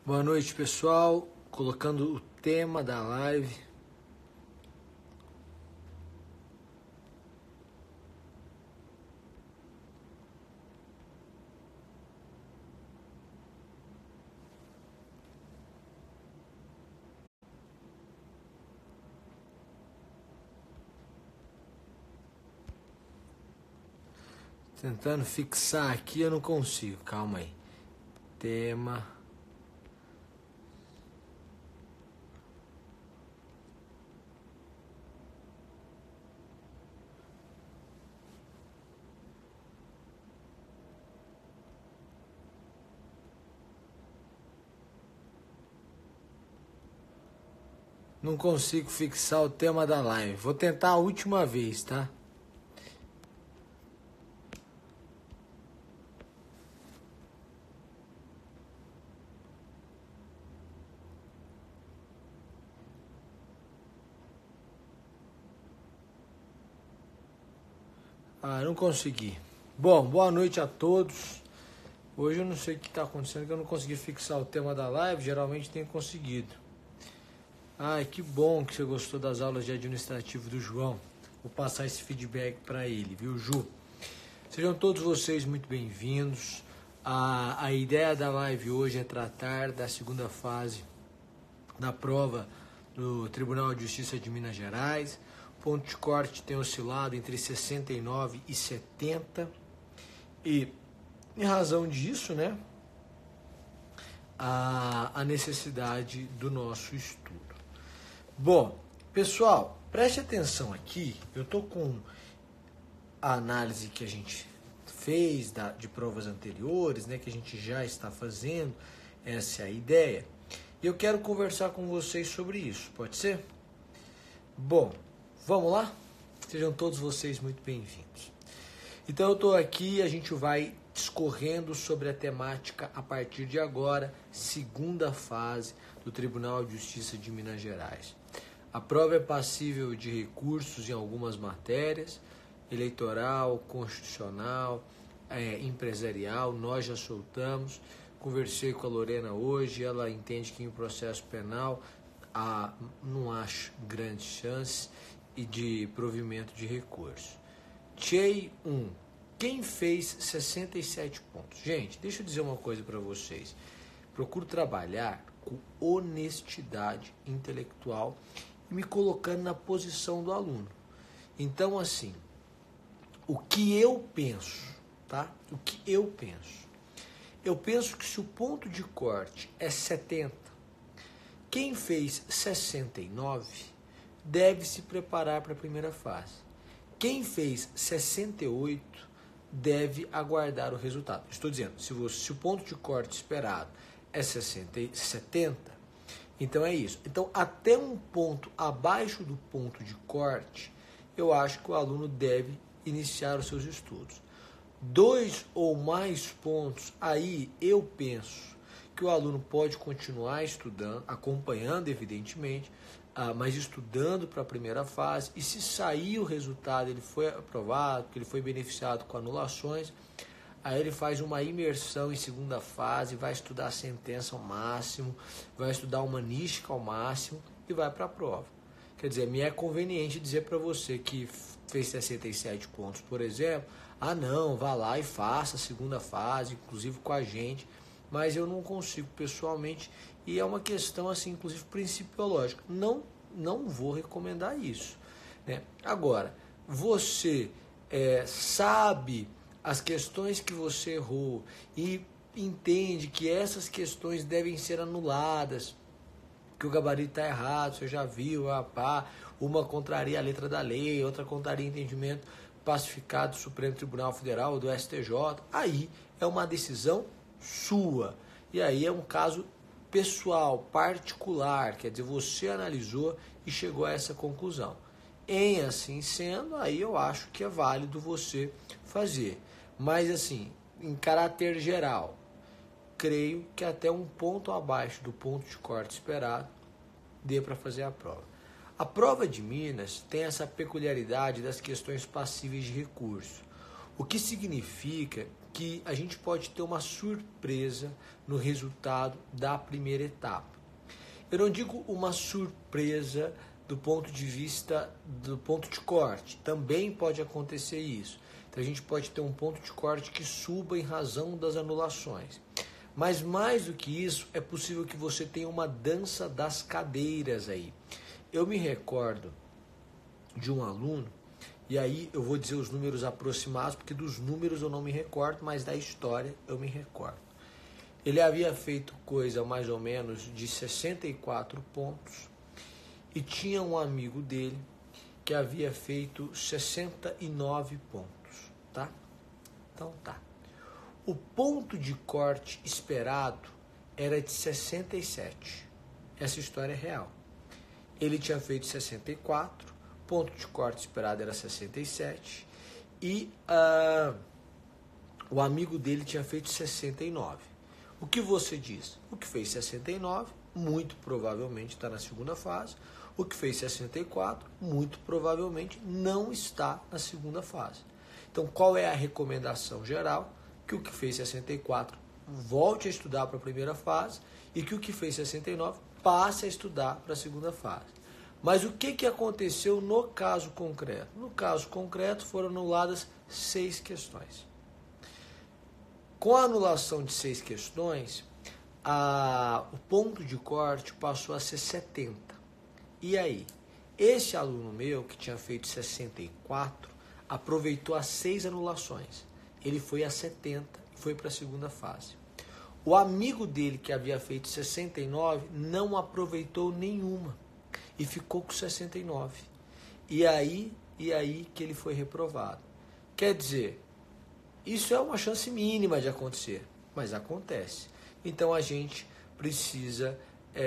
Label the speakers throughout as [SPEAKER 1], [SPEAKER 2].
[SPEAKER 1] Boa noite, pessoal. Colocando o tema da live. Tentando fixar aqui, eu não consigo. Calma aí. Tema. Não consigo fixar o tema da live. Vou tentar a última vez, tá? Não consegui. Bom, boa noite a todos. Hoje eu não sei o que está acontecendo, que eu não consegui fixar o tema da live. Geralmente tenho conseguido. Que bom que você gostou das aulas de administrativo do João. Vou passar esse feedback para ele, viu, Ju? Sejam todos vocês muito bem-vindos. A ideia da live hoje é tratar da segunda fase da prova do Tribunal de Justiça de Minas Gerais. O ponto de corte tem oscilado entre 69 e 70. E, em razão disso, né, a necessidade do nosso estudo. Bom, pessoal, preste atenção aqui. Eu estou com a análise que a gente fez de provas anteriores, né, que a gente já está fazendo. Essa é a ideia. E eu quero conversar com vocês sobre isso. Pode ser? Bom, vamos lá? Sejam todos vocês muito bem-vindos. Então eu estou aqui, a gente vai discorrendo sobre a temática a partir de agora, segunda fase do Tribunal de Justiça de Minas Gerais. A prova é passível de recursos em algumas matérias, eleitoral, constitucional, empresarial, nós já soltamos. Conversei com a Lorena hoje, ela entende que em processo penal não acho grande chance de provimento de recurso. Tchei 1. Quem fez 67 pontos? Gente, deixa eu dizer uma coisa para vocês. Procuro trabalhar com honestidade intelectual e me colocando na posição do aluno. Então, assim, o que eu penso, tá? O que eu penso? Eu penso que se o ponto de corte é 70, quem fez 69 deve se preparar para a primeira fase. Quem fez 68 deve aguardar o resultado. Estou dizendo, se o ponto de corte esperado é 70, então é isso. Então, até um ponto abaixo do ponto de corte, eu acho que o aluno deve iniciar os seus estudos. 2 ou mais pontos, aí eu penso que o aluno pode continuar estudando, acompanhando, evidentemente, mas estudando para a primeira fase, e se sair o resultado, ele foi aprovado, que ele foi beneficiado com anulações, aí ele faz uma imersão em segunda fase, vai estudar a sentença ao máximo, vai estudar a humanística ao máximo e vai para a prova. Quer dizer, me é conveniente dizer para você que fez 67 pontos, por exemplo, não, vá lá e faça a segunda fase, inclusive com a gente, mas eu não consigo pessoalmente, e é uma questão, assim, inclusive principiológica. Não vou recomendar isso, né? Agora, você sabe as questões que você errou e entende que essas questões devem ser anuladas, que o gabarito está errado, você já viu, uma contraria a letra da lei, outra contraria entendimento pacificado do Supremo Tribunal Federal ou do STJ, aí é uma decisão sua. E aí é um caso pessoal, particular, quer dizer, você analisou e chegou a essa conclusão. Em assim sendo, aí eu acho que é válido você fazer. Mas assim, em caráter geral, creio que até um ponto abaixo do ponto de corte esperado dê para fazer a prova. A prova de Minas tem essa peculiaridade das questões passíveis de recurso, o que significa que a gente pode ter uma surpresa no resultado da primeira etapa. Eu não digo uma surpresa do ponto de vista do ponto de corte, também pode acontecer isso. Então a gente pode ter um ponto de corte que suba em razão das anulações. Mas mais do que isso, é possível que você tenha uma dança das cadeiras aí. Eu me recordo de um aluno, e aí eu vou dizer os números aproximados, porque dos números eu não me recordo, mas da história eu me recordo. Ele havia feito coisa mais ou menos de 64 pontos e tinha um amigo dele que havia feito 69 pontos, tá? Então tá. O ponto de corte esperado era de 67. Essa história é real. Ele tinha feito 64, ponto de corte esperado era 67 e o amigo dele tinha feito 69. O que você diz? O que fez 69, muito provavelmente está na segunda fase. O que fez 64, muito provavelmente não está na segunda fase. Então, qual é a recomendação geral? Que o que fez 64 volte a estudar para a primeira fase e que o que fez 69 passe a estudar para a segunda fase. Mas o que aconteceu no caso concreto? No caso concreto foram anuladas 6 questões. Com a anulação de 6 questões, o ponto de corte passou a ser 70. E aí? Esse aluno meu, que tinha feito 64, aproveitou as 6 anulações. Ele foi a 70 e foi para a segunda fase. O amigo dele, que havia feito 69, não aproveitou nenhuma e ficou com 69. E aí que ele foi reprovado. Quer dizer, isso é uma chance mínima de acontecer, mas acontece. Então a gente precisa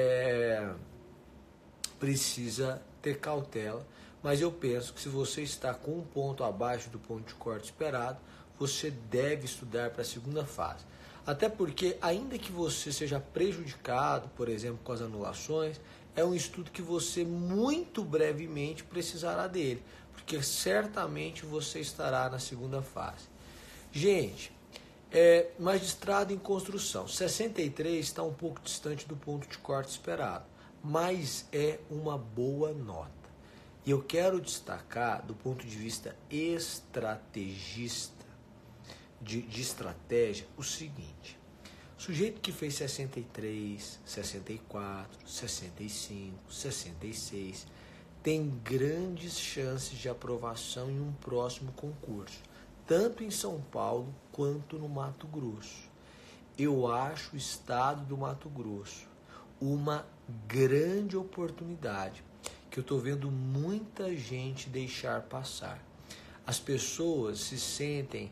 [SPEAKER 1] ter cautela, mas eu penso que se você está com um ponto abaixo do ponto de corte esperado, você deve estudar para a segunda fase. Até porque, ainda que você seja prejudicado, por exemplo, com as anulações, é um estudo que você muito brevemente precisará dele, porque certamente você estará na segunda fase. Gente, magistrado em construção, 63 está um pouco distante do ponto de corte esperado, mas é uma boa nota. E eu quero destacar, do ponto de vista estrategista, de estratégia, o seguinte: o sujeito que fez 63, 64, 65, 66 tem grandes chances de aprovação em um próximo concurso, tanto em São Paulo quanto no Mato Grosso. Eu acho o estado do Mato Grosso uma grande oportunidade que eu estou vendo muita gente deixar passar. As pessoas se sentem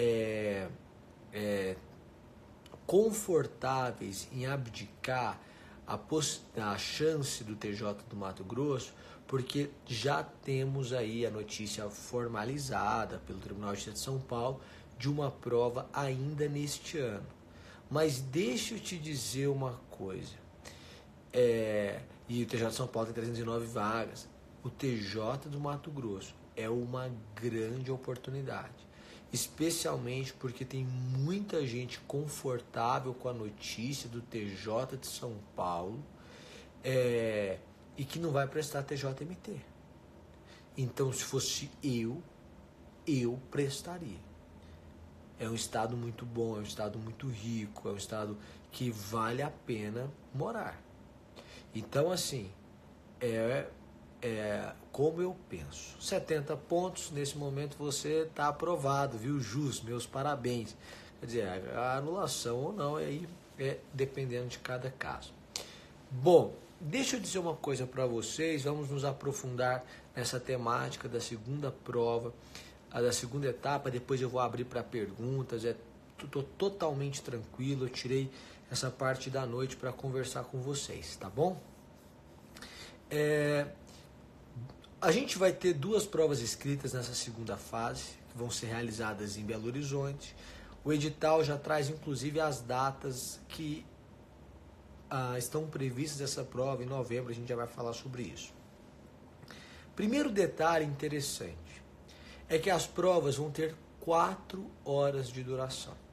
[SPEAKER 1] confortáveis em abdicar a chance do TJ do Mato Grosso, porque já temos aí a notícia formalizada pelo Tribunal de Justiça de São Paulo de uma prova ainda neste ano. Mas deixa eu te dizer uma coisa, e o TJ de São Paulo tem 309 vagas, o TJ do Mato Grosso é uma grande oportunidade, especialmente porque tem muita gente confortável com a notícia do TJ de São Paulo e que não vai prestar TJMT. Então, se fosse eu prestaria. É um estado muito bom, é um estado muito rico, é um estado que vale a pena morar. Então, assim, como eu penso. 70 pontos, nesse momento você está aprovado, viu, Jus? Meus parabéns. Quer dizer, a anulação ou não, aí dependendo de cada caso. Bom, deixa eu dizer uma coisa para vocês, vamos nos aprofundar nessa temática da segunda prova, da segunda etapa, depois eu vou abrir para perguntas, estou totalmente tranquilo, eu tirei essa parte da noite para conversar com vocês, tá bom? A gente vai ter 2 provas escritas nessa segunda fase, que vão ser realizadas em Belo Horizonte. O edital já traz, inclusive, as datas que estão previstas essa prova. Em novembro a gente já vai falar sobre isso. Primeiro detalhe interessante é que as provas vão ter 4 horas de duração.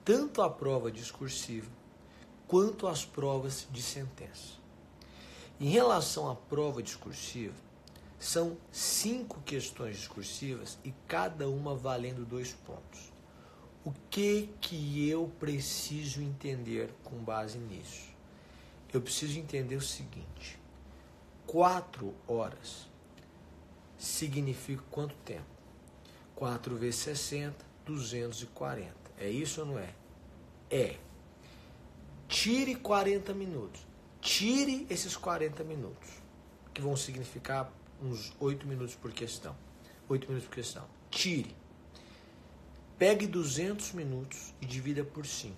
[SPEAKER 1] tanto a prova discursiva quanto as provas de sentença. Em relação à prova discursiva, são 5 questões discursivas e cada uma valendo 2 pontos. O que eu preciso entender com base nisso? Eu preciso entender o seguinte: 4 horas significa quanto tempo? 4 vezes 60, 240. É isso ou não é? É. Tire 40 minutos. Tire esses 40 minutos, que vão significar uns 8 minutos por questão. 8 minutos por questão. Tire. Pegue 200 minutos e divida por 5.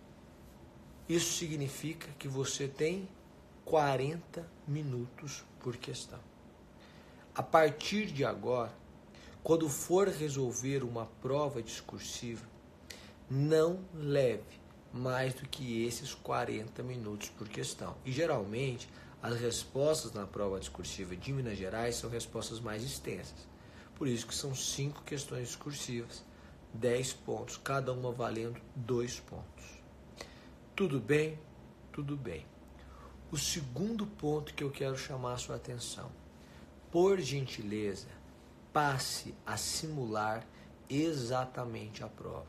[SPEAKER 1] Isso significa que você tem 40 minutos por questão. A partir de agora, quando for resolver uma prova discursiva, não leve mais do que esses 40 minutos por questão. E geralmente, as respostas na prova discursiva de Minas Gerais são respostas mais extensas. Por isso que são 5 questões discursivas, 10 pontos, cada uma valendo 2 pontos. Tudo bem? Tudo bem. O segundo ponto que eu quero chamar a sua atenção. Por gentileza, passe a simular exatamente a prova.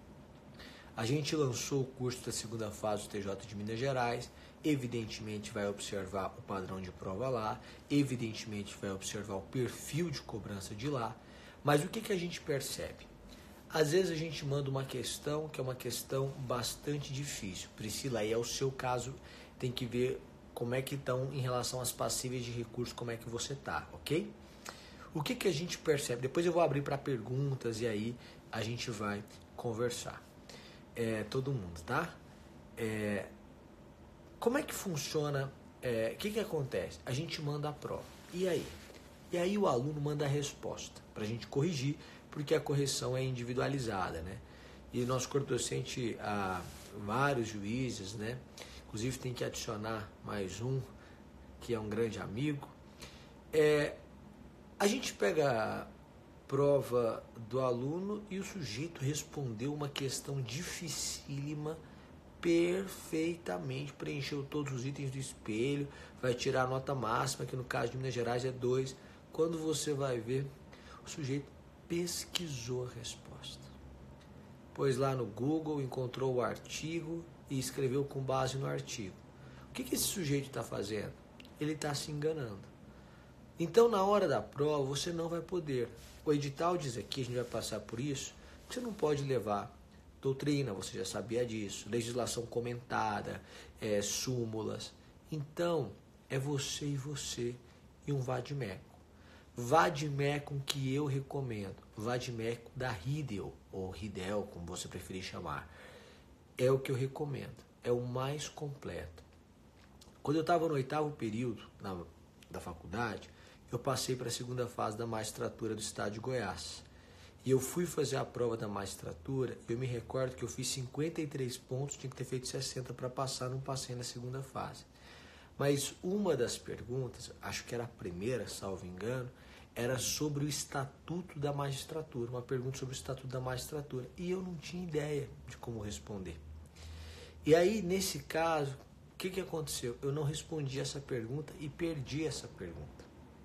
[SPEAKER 1] A gente lançou o curso da segunda fase do TJ de Minas Gerais, evidentemente vai observar o padrão de prova lá, evidentemente vai observar o perfil de cobrança de lá, mas o que a gente percebe? Às vezes a gente manda uma questão que é uma questão bastante difícil. Priscila, aí é o seu caso, tem que ver como é que estão em relação às passíveis de recurso, como é que você está, ok? O que a gente percebe? Depois eu vou abrir para perguntas e aí a gente vai conversar. Todo mundo, tá? Como é que funciona? O que acontece? A gente manda a prova. E aí? E aí o aluno manda a resposta para a gente corrigir, porque a correção é individualizada, né? E nosso corpo docente, há vários juízes, né? Inclusive tem que adicionar mais um, que é um grande amigo. A gente pega a prova do aluno e o sujeito respondeu uma questão dificílima, perfeitamente, preencheu todos os itens do espelho, vai tirar a nota máxima, que no caso de Minas Gerais é 2. Quando você vai ver, o sujeito pesquisou a resposta. Pôs lá no Google, encontrou o artigo e escreveu com base no artigo. O que esse sujeito está fazendo? Ele está se enganando. Então, na hora da prova, você não vai poder. O edital diz aqui, a gente vai passar por isso, que você não pode levar doutrina, você já sabia disso, legislação comentada, súmulas. Então, é você e um vadimeco. Vadimeco que eu recomendo, vadimeco da Ridel, ou Ridel, como você preferir chamar, é o que eu recomendo, é o mais completo. Quando eu estava no 8º período da faculdade, eu passei para a segunda fase da magistratura do estado de Goiás. E eu fui fazer a prova da magistratura, eu me recordo que eu fiz 53 pontos, tinha que ter feito 60 para passar, não passei na segunda fase. Mas uma das perguntas, acho que era a primeira, salvo engano, era sobre o Estatuto da Magistratura, uma pergunta sobre o Estatuto da Magistratura. E eu não tinha ideia de como responder. E aí, nesse caso, o que aconteceu? Eu não respondi essa pergunta e perdi essa pergunta.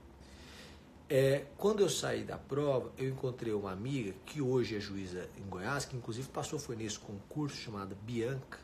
[SPEAKER 1] Quando eu saí da prova, eu encontrei uma amiga que hoje é juíza em Goiás, que inclusive foi nesse concurso chamado Bianca.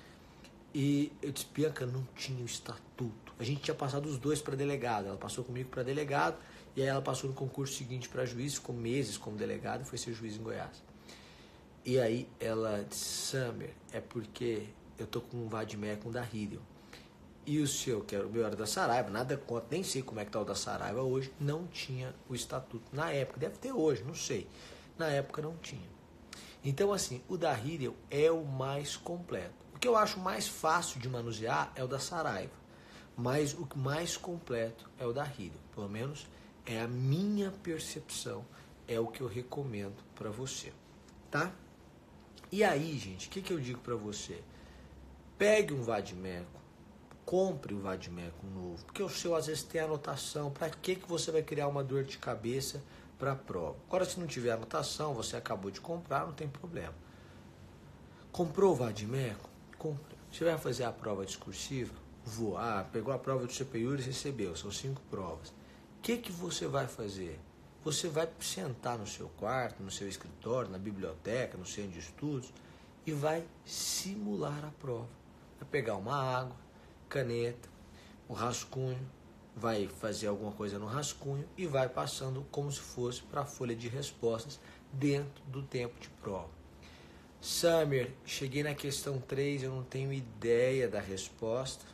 [SPEAKER 1] E eu disse, Bianca, não tinha o estatuto. A gente tinha passado os dois para delegado. Ela passou comigo para delegado e aí ela passou no concurso seguinte para juiz, ficou meses como delegado e foi ser juiz em Goiás. E aí ela disse, Samer, é porque eu tô com um vadimeco da Ridel. E o seu, que era o meu, era da Saraiva, nada contra, nem sei como é que tá o da Saraiva hoje, não tinha o estatuto. Na época, deve ter hoje, não sei. Na época não tinha. Então, assim, o da Ridel é o mais completo. O que eu acho mais fácil de manusear é o da Saraiva. Mas o mais completo é o da Ridel. Pelo menos é a minha percepção, é o que eu recomendo para você. Tá? E aí, gente, o que eu digo para você? Pegue um vadimeco, compre o vadimeco novo, porque o seu às vezes tem anotação. Para que você vai criar uma dor de cabeça para a prova? Agora, se não tiver anotação, você acabou de comprar, não tem problema. Comprou o vadimeco? Compra. Você vai fazer a prova discursiva? Vou. Pegou a prova do CPIUR e recebeu. São 5 provas. O que você vai fazer? Você vai sentar no seu quarto, no seu escritório, na biblioteca, no centro de estudos e vai simular a prova. Vai pegar uma água, caneta, o rascunho, vai fazer alguma coisa no rascunho e vai passando como se fosse para a folha de respostas dentro do tempo de prova. Summer, cheguei na questão 3, eu não tenho ideia da resposta.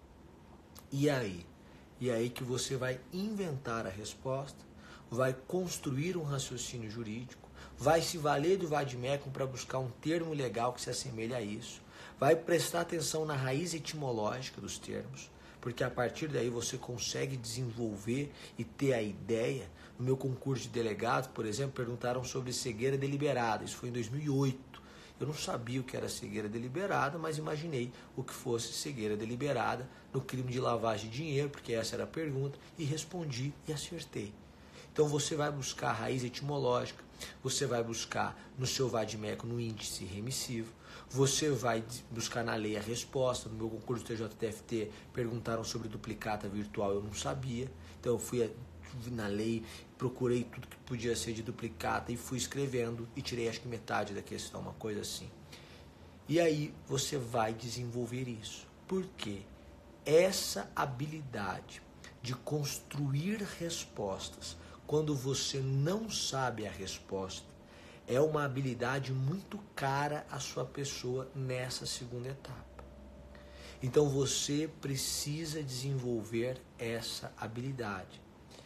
[SPEAKER 1] E aí? E aí que você vai inventar a resposta, vai construir um raciocínio jurídico, vai se valer do vadimécum para buscar um termo legal que se assemelhe a isso, vai prestar atenção na raiz etimológica dos termos, porque a partir daí você consegue desenvolver e ter a ideia. No meu concurso de delegado, por exemplo, perguntaram sobre cegueira deliberada, isso foi em 2008. Eu não sabia o que era cegueira deliberada, mas imaginei o que fosse cegueira deliberada no crime de lavagem de dinheiro, porque essa era a pergunta, e respondi e acertei. Então você vai buscar a raiz etimológica, você vai buscar no seu vadimécum no índice remissivo, você vai buscar na lei a resposta. No meu concurso do TJDFT perguntaram sobre duplicata virtual, eu não sabia, então eu fui na lei, procurei tudo que podia ser de duplicata e fui escrevendo e tirei acho que metade da questão, uma coisa assim. E aí você vai desenvolver isso. Por quê? Essa habilidade de construir respostas quando você não sabe a resposta é uma habilidade muito cara à sua pessoa nessa segunda etapa. Então você precisa desenvolver essa habilidade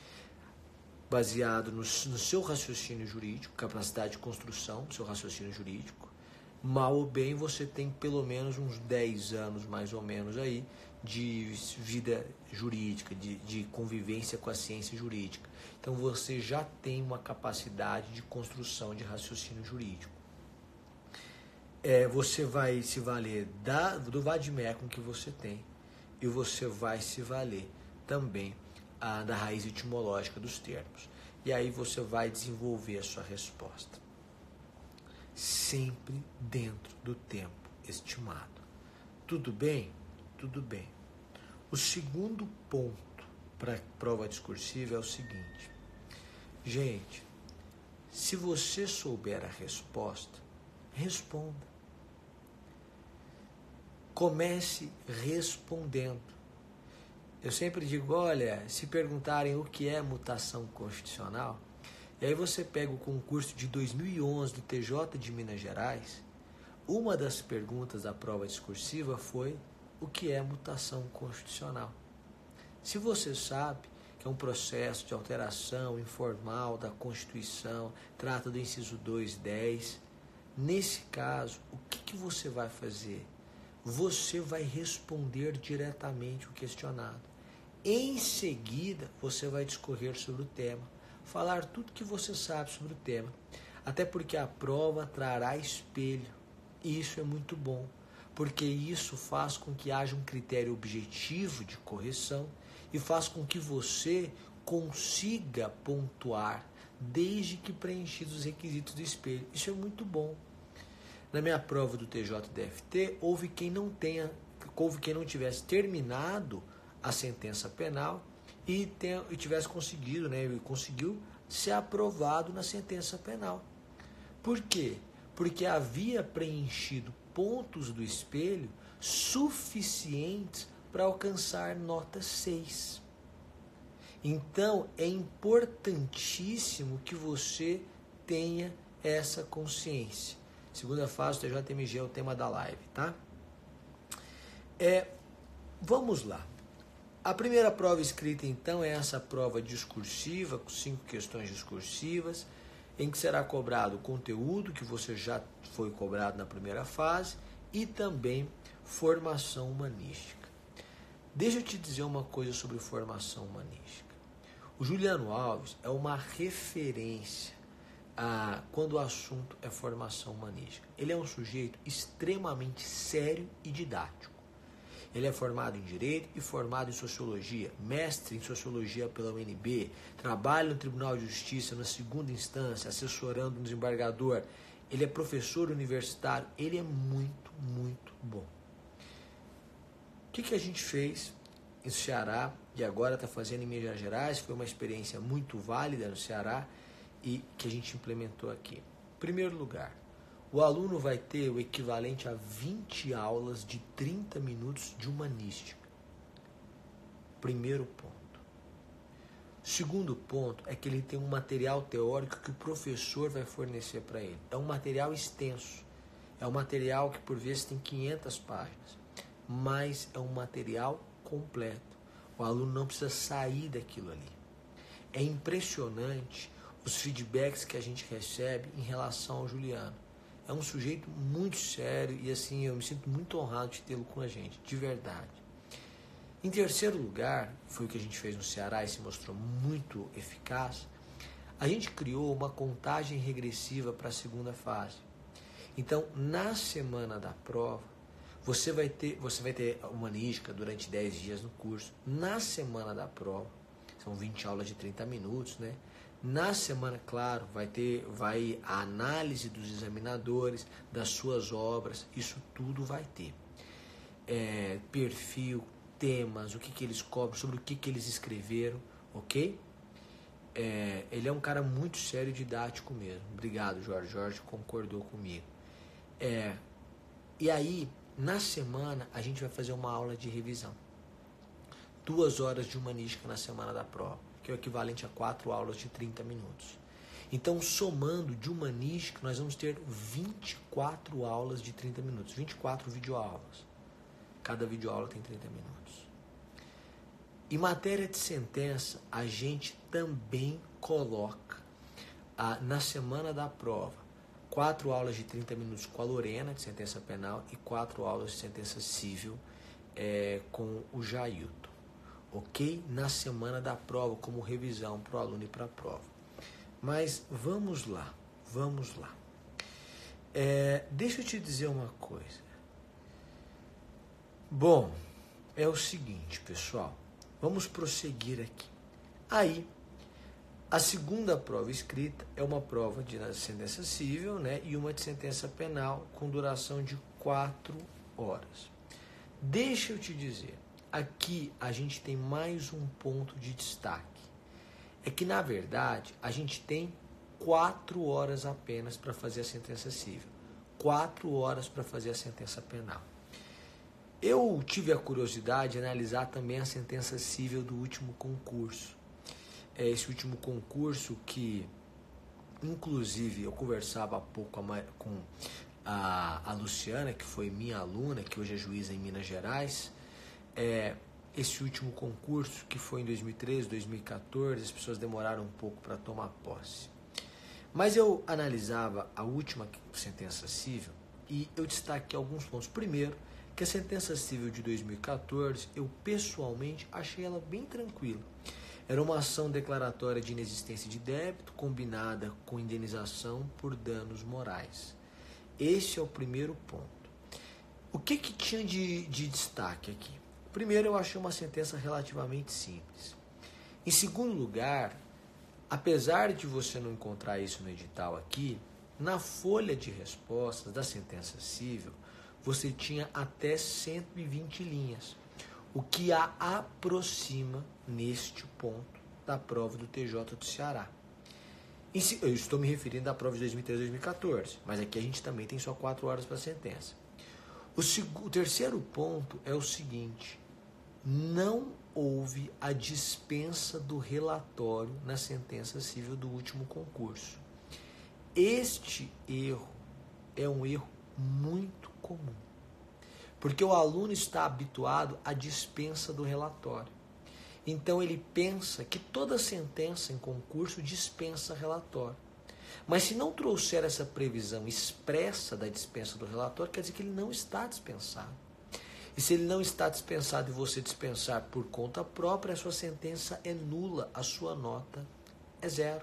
[SPEAKER 1] baseado no seu raciocínio jurídico, capacidade de construção do seu raciocínio jurídico. Mal ou bem, você tem pelo menos uns 10 anos, mais ou menos, aí, de vida jurídica, de convivência com a ciência jurídica. Então, você já tem uma capacidade de construção de raciocínio jurídico. Você vai se valer do vadimécum que você tem e você vai se valer também da raiz etimológica dos termos. E aí você vai desenvolver a sua resposta. Sempre dentro do tempo estimado. Tudo bem? Tudo bem. O segundo ponto para a prova discursiva é o seguinte. Gente, se você souber a resposta, responda. Comece respondendo. Eu sempre digo, olha, se perguntarem o que é mutação constitucional, e aí você pega o concurso de 2011 do TJ de Minas Gerais, uma das perguntas da prova discursiva foi o que é mutação constitucional. Se você sabe que é um processo de alteração informal da Constituição, trata do inciso 210, nesse caso, o que você vai fazer? Você vai responder diretamente o questionado. Em seguida, você vai discorrer sobre o tema, falar tudo que você sabe sobre o tema, até porque a prova trará espelho, e isso é muito bom, porque isso faz com que haja um critério objetivo de correção e faz com que você consiga pontuar desde que preenchidos os requisitos do espelho. Isso é muito bom. Na minha prova do TJDFT, houve quem não tivesse terminado a sentença penal e tivesse conseguido, e conseguiu ser aprovado na sentença penal. Por quê? Porque havia preenchido pontos do espelho suficientes para alcançar nota 6. Então, é importantíssimo que você tenha essa consciência. Segunda fase do TJMG é o tema da live, tá? Vamos lá. A primeira prova escrita, então, é essa prova discursiva, com 5 questões discursivas, em que será cobrado o conteúdo que você já foi cobrado na primeira fase e também formação humanística. Deixa eu te dizer uma coisa sobre formação humanística. O Juliano Alves é uma referência quando o assunto é formação humanística. Ele é um sujeito extremamente sério e didático. Ele é formado em Direito e formado em Sociologia, mestre em Sociologia pela UNB, trabalha no Tribunal de Justiça na segunda instância, assessorando um desembargador ele é professor universitário, ele é muito, muito bom. O que a gente fez no Ceará e agora está fazendo em Minas Gerais? Foi uma experiência muito válida no Ceará e que a gente implementou aqui. Em primeiro lugar, o aluno vai ter o equivalente a 20 aulas de 30 minutos de humanística. Primeiro ponto. Segundo ponto é que ele tem um material teórico que o professor vai fornecer para ele. É um material extenso. É um material que por vezes tem 500 páginas. Mas é um material completo. O aluno não precisa sair daquilo ali. É impressionante os feedbacks que a gente recebe em relação ao Juliano. É um sujeito muito sério e assim eu me sinto muito honrado de tê-lo com a gente, de verdade. Em terceiro lugar, foi o que a gente fez no Ceará e se mostrou muito eficaz, a gente criou uma contagem regressiva para a segunda fase. Então, na semana da prova, você vai ter humanística durante 10 dias no curso. Na semana da prova, são 20 aulas de 30 minutos, né? Na semana, claro, vai a análise dos examinadores, das suas obras, isso tudo vai ter. Perfil, temas, o que eles cobram, sobre o que eles escreveram, ok? Ele é um cara muito sério e didático mesmo. Obrigado, Jorge. Jorge concordou comigo. E aí, na semana, a gente vai fazer uma aula de revisão. 2 horas de humanística na semana da prova, que é o equivalente a 4 aulas de 30 minutos. Então, somando de humanística, nós vamos ter 24 aulas de 30 minutos, 24 videoaulas. Cada videoaula tem 30 minutos. Em matéria de sentença, a gente também coloca, na semana da prova, 4 aulas de 30 minutos com a Lorena, de sentença penal, e 4 aulas de sentença civil com o Jailton. Ok? Na semana da prova, como revisão para o aluno e para a prova. Mas vamos lá. Deixa eu te dizer uma coisa. Bom, é o seguinte, pessoal. Vamos prosseguir aqui. Aí, a segunda prova escrita é uma prova de sentença civil, né, e uma de sentença penal com duração de 4 horas. Deixa eu te dizer, aqui a gente tem mais um ponto de destaque. É que, na verdade, a gente tem 4 horas apenas para fazer a sentença civil. 4 horas para fazer a sentença penal. Eu tive a curiosidade de analisar também a sentença civil do último concurso. Esse último concurso que, inclusive, eu conversava há pouco com a Luciana, que foi minha aluna, que hoje é juíza em Minas Gerais. Esse último concurso, que foi em 2013, 2014, as pessoas demoraram um pouco para tomar posse. Mas eu analisava a última sentença civil e eu destaquei alguns pontos. Primeiro, que a sentença civil de 2014, eu pessoalmente achei ela bem tranquila. Era uma ação declaratória de inexistência de débito combinada com indenização por danos morais. Esse é o primeiro ponto. O que tinha de destaque aqui? Primeiro, eu achei uma sentença relativamente simples. Em segundo lugar, apesar de você não encontrar isso no edital aqui, na folha de respostas da sentença civil, você tinha até 120 linhas, o que a aproxima neste ponto da prova do TJ do Ceará. Eu estou me referindo à prova de 2013 e 2014, mas aqui a gente também tem só 4 horas para a sentença. O terceiro ponto é o seguinte: não houve a dispensa do relatório na sentença civil do último concurso. Este erro é um erro muito comum, porque o aluno está habituado à dispensa do relatório. Então ele pensa que toda sentença em concurso dispensa relatório. Mas se não trouxer essa previsão expressa da dispensa do relatório, quer dizer que ele não está dispensado. E se ele não está dispensado e você dispensar por conta própria, a sua sentença é nula, a sua nota é 0.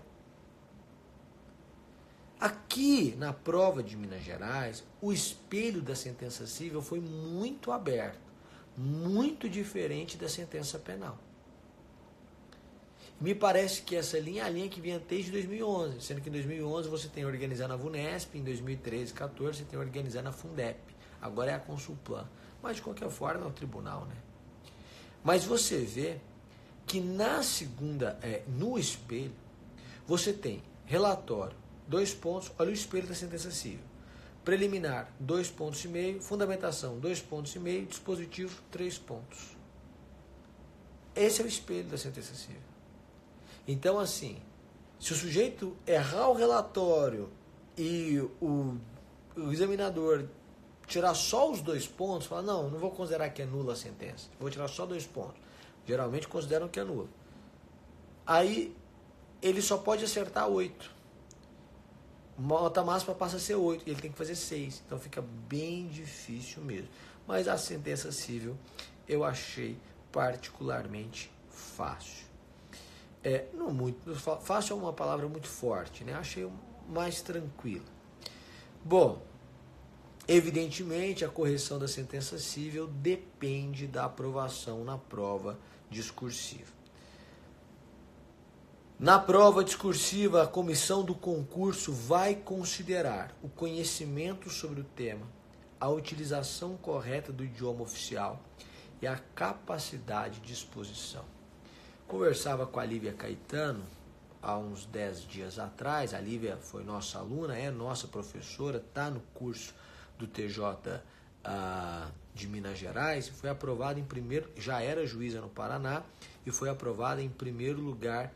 [SPEAKER 1] Aqui, na prova de Minas Gerais, o espelho da sentença civil foi muito aberto, muito diferente da sentença penal. Me parece que essa linha é a linha que vinha desde 2011, sendo que em 2011 você tem organizando a VUNESP, em 2013 e 2014 você tem organizando a Fundep, agora é a Consulplan, mas de qualquer forma é o tribunal, né? Mas você vê que na segunda, no espelho, você tem relatório, 2 pontos, olha o espelho da sentença civil, preliminar, 2,5 pontos, fundamentação, 2,5 pontos, dispositivo, 3 pontos. Esse é o espelho da sentença civil. Então, assim, se o sujeito errar o relatório e o examinador tirar só os 2 pontos, fala, não vou considerar que é nula a sentença, vou tirar só 2 pontos. Geralmente consideram que é nula. Aí, ele só pode acertar 8. Nota máxima passa a ser 8, e ele tem que fazer 6. Então, fica bem difícil mesmo. Mas a sentença civil eu achei particularmente fácil. Não muito, fácil é uma palavra muito forte, né? Achei mais tranquilo. Bom, evidentemente a correção da sentença civil depende da aprovação na prova discursiva. Na prova discursiva, a comissão do concurso vai considerar o conhecimento sobre o tema, a utilização correta do idioma oficial e a capacidade de exposição. Conversava com a Lívia Caetano há uns 10 dias atrás. A Lívia foi nossa aluna, é nossa professora, está no curso do TJ de Minas Gerais, foi aprovada em primeiro, já era juíza no Paraná e foi aprovada em primeiro lugar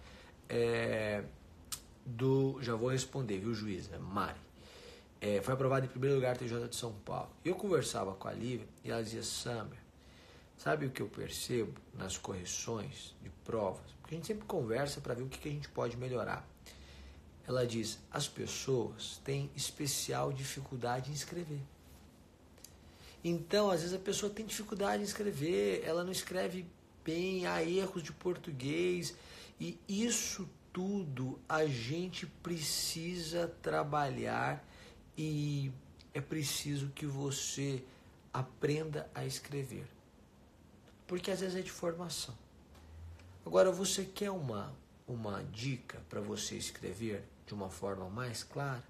[SPEAKER 1] já vou responder, viu, juíza, Mari. Foi aprovada em primeiro lugar TJ de São Paulo. Eu conversava com a Lívia e ela dizia, Samer, sabe o que eu percebo nas correções de provas? Porque a gente sempre conversa para ver o que a gente pode melhorar. Ela diz, as pessoas têm especial dificuldade em escrever. Então, às vezes a pessoa tem dificuldade em escrever, ela não escreve bem, há erros de português, e isso tudo a gente precisa trabalhar e é preciso que você aprenda a escrever. Porque às vezes é de formação. Agora, você quer uma dica para você escrever de uma forma mais clara?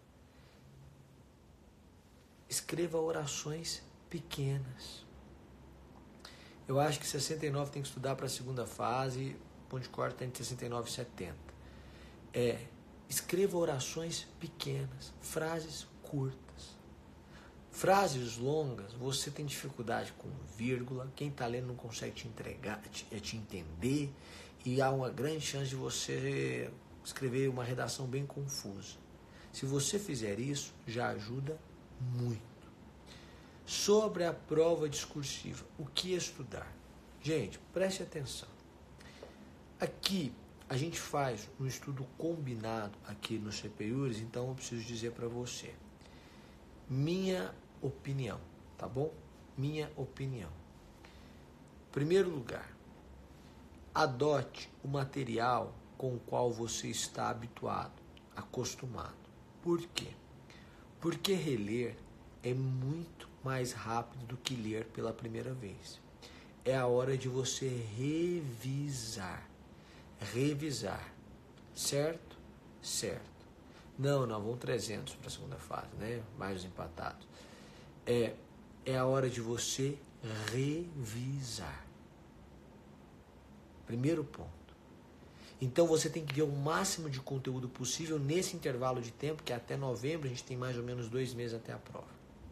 [SPEAKER 1] Escreva orações pequenas. Eu acho que 69 tem que estudar para a segunda fase, ponto de corte está entre 69 e 70. Escreva orações pequenas, frases curtas. Frases longas, você tem dificuldade com vírgula, quem está lendo não consegue te entender, e há uma grande chance de você escrever uma redação bem confusa. Se você fizer isso, já ajuda muito. Sobre a prova discursiva, o que estudar? Gente, preste atenção. Aqui, a gente faz um estudo combinado aqui no CPURES, então eu preciso dizer para você. Minha opinião, tá bom? Minha opinião. Primeiro lugar, adote o material com o qual você está habituado, acostumado. Por quê? Porque reler é muito mais rápido do que ler pela primeira vez. É a hora de você revisar. Revisar. Certo? Certo. Não, vão 300 para a segunda fase, né? Mais os empatados. É a hora de você revisar. Primeiro ponto. Então você tem que ver o máximo de conteúdo possível nesse intervalo de tempo, que é até novembro, a gente tem mais ou menos 2 meses até a prova.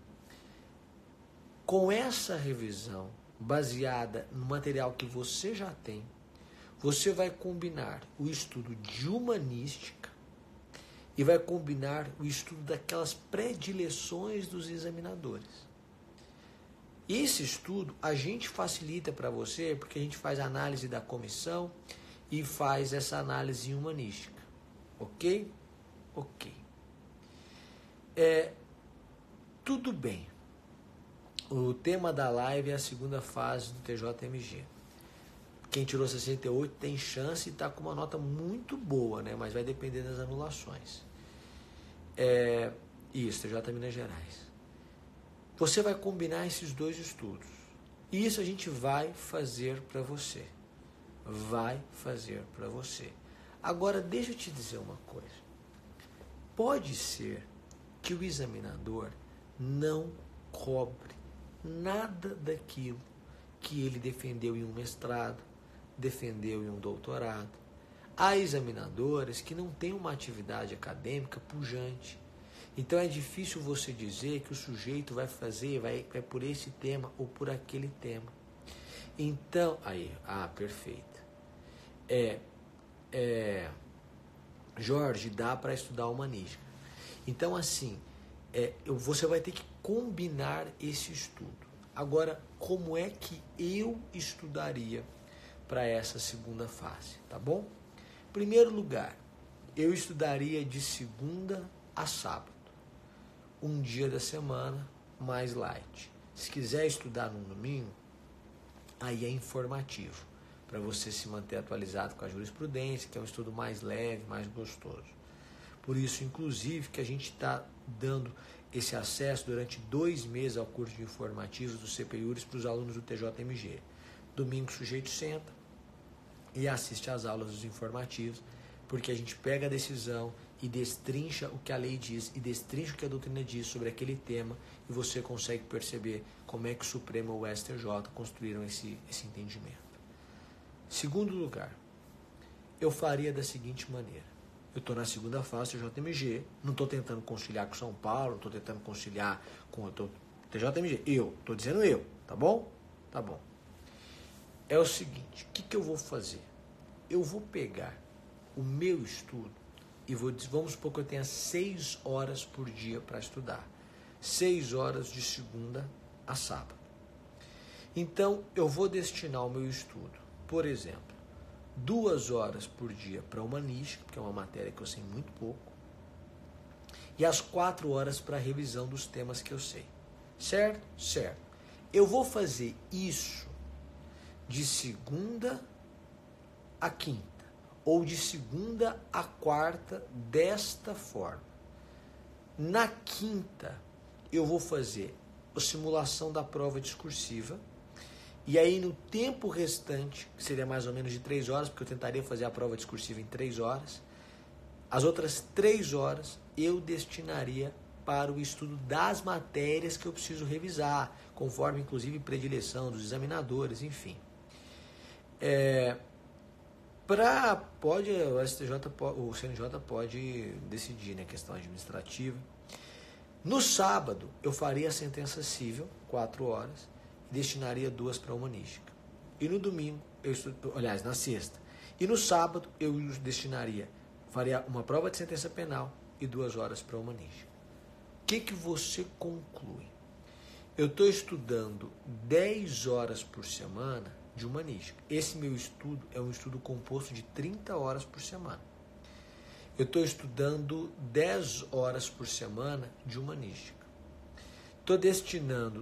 [SPEAKER 1] Com essa revisão, baseada no material que você já tem, você vai combinar o estudo de humanística e vai combinar o estudo daquelas predileções dos examinadores. Esse estudo a gente facilita para você porque a gente faz a análise da comissão e faz essa análise humanística. Ok? Ok. Tudo bem. O tema da live é a segunda fase do TJMG. Quem tirou 68 tem chance e está com uma nota muito boa, né? Mas vai depender das anulações. Isso, TJ Minas Gerais. Você vai combinar esses 2 estudos. Isso a gente vai fazer para você. Vai fazer para você. Agora, deixa eu te dizer uma coisa. Pode ser que o examinador não cobre nada daquilo que ele defendeu em um mestrado, defendeu em um doutorado. Há examinadores que não têm uma atividade acadêmica pujante. Então é difícil você dizer que o sujeito vai fazer, vai por esse tema ou por aquele tema. Então, perfeito. Jorge, dá para estudar humanística. Então, assim, você vai ter que combinar esse estudo. Agora, como é que eu estudaria para essa segunda fase, tá bom? Em primeiro lugar, eu estudaria de segunda a sábado. Um dia da semana, mais light. Se quiser estudar no domingo, aí é informativo, para você se manter atualizado com a jurisprudência, que é um estudo mais leve, mais gostoso. Por isso, inclusive, que a gente está dando esse acesso durante 2 meses ao curso de informativos do CPIURES para os alunos do TJMG. Domingo o sujeito senta e assiste às aulas dos informativos, porque a gente pega a decisão e destrincha o que a lei diz e destrincha o que a doutrina diz sobre aquele tema e você consegue perceber como é que o Supremo ou o STJ construíram esse entendimento. Segundo lugar, eu faria da seguinte maneira. Eu estou na segunda fase do TJMG, não estou tentando conciliar com São Paulo, não estou tentando conciliar com o TJMG. Estou dizendo eu, tá bom? Tá bom. É o seguinte, o que eu vou fazer? Eu vou pegar o meu estudo e vamos supor que eu tenha 6 horas por dia para estudar. 6 horas de segunda a sábado. Então, eu vou destinar o meu estudo, por exemplo, 2 horas por dia para humanística, que é uma matéria que eu sei muito pouco, e as 4 horas para a revisão dos temas que eu sei. Certo? Certo. Eu vou fazer isso de segunda a quinta, ou de segunda a quarta, desta forma. Na quinta, eu vou fazer a simulação da prova discursiva, e aí no tempo restante, que seria mais ou menos de 3 horas, porque eu tentaria fazer a prova discursiva em 3 horas, as outras 3 horas eu destinaria para o estudo das matérias que eu preciso revisar, conforme inclusive predileção dos examinadores, enfim. O STJ, o CNJ pode decidir, né, questão administrativa. No sábado, eu faria a sentença cível, 4 horas, e destinaria 2 para a humanística. E no domingo, na sexta. E no sábado, eu faria uma prova de sentença penal e 2 horas para a humanística. O que você conclui? Eu estou estudando 10 horas por semana de humanística. Esse meu estudo é um estudo composto de 30 horas por semana. Eu estou estudando 10 horas por semana de humanística. Estou destinando